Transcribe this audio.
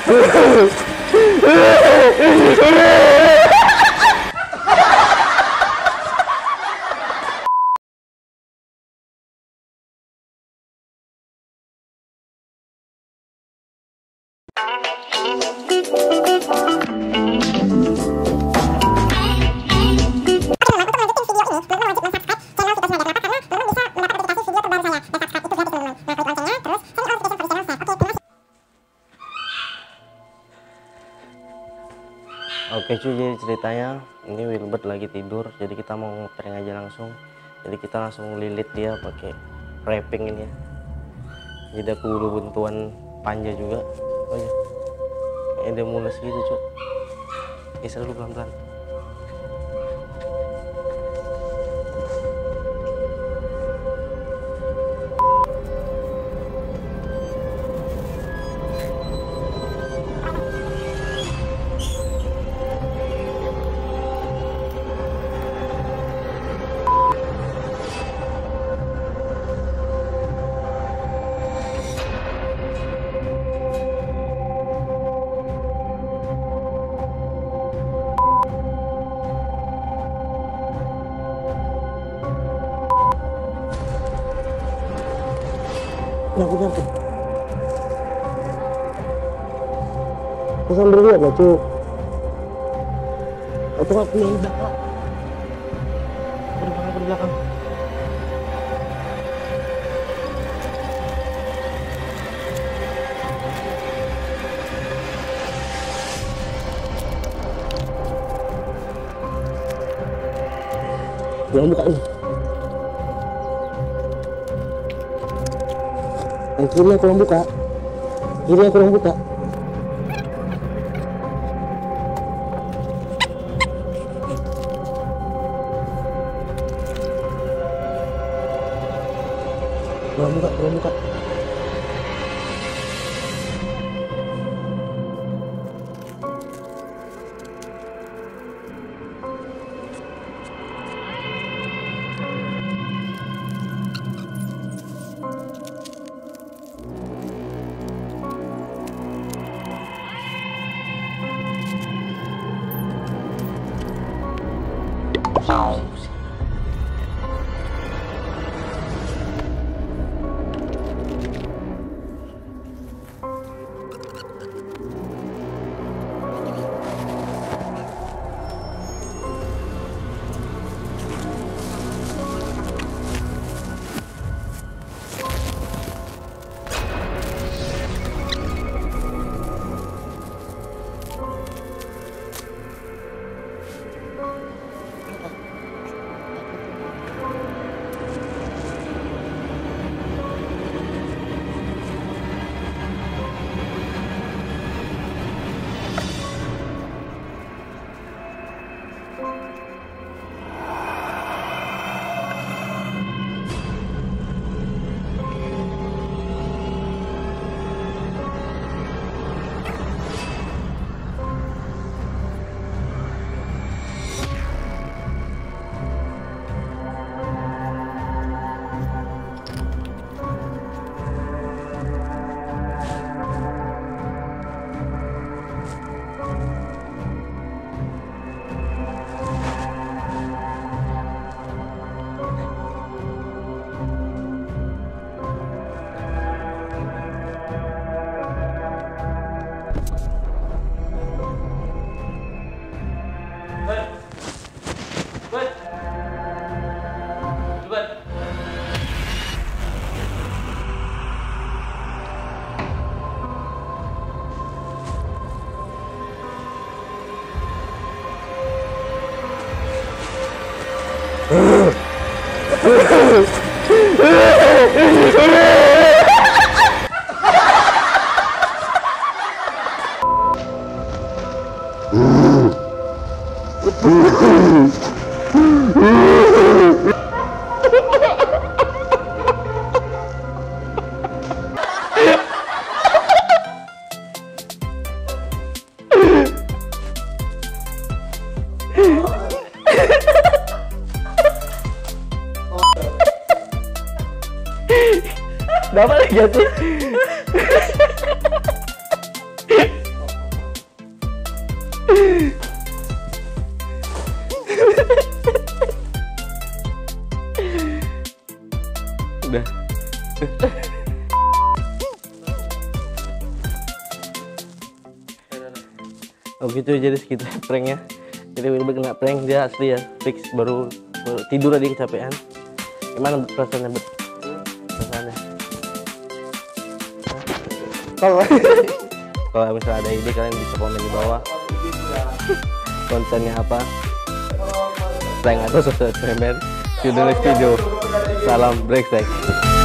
Oke cuy, jadi ceritanya ini Wilbert lagi tidur, jadi kita mau ngeprank aja langsung. Jadi kita langsung lilit dia pakai wrapping ini ya. Jadi aku udah buntuan panja juga. Oh ya, ini dia mulus gitu cuy. Geser dulu pelan-pelan. Nyangkut. Aku sambil lihat lah cuy. Aku nggak punya udah kak. Ke belakang. Jangan buka ini. Yang kiri aku yang buka. Kiri aku yang buka. Belum buka. Dapat lagi sih. Oh gitu, jadi segitu pranknya. Jadi Wilbert kena prank, dia asli ya, fix baru tidur tadi kecapean. Gimana perasaannya, Bet? Perasaannya? Kalau misalnya ada ide, kalian bisa komen di bawah. Kontennya apa? Prank atau sosial eksperimen? See you in the next video. Salam break.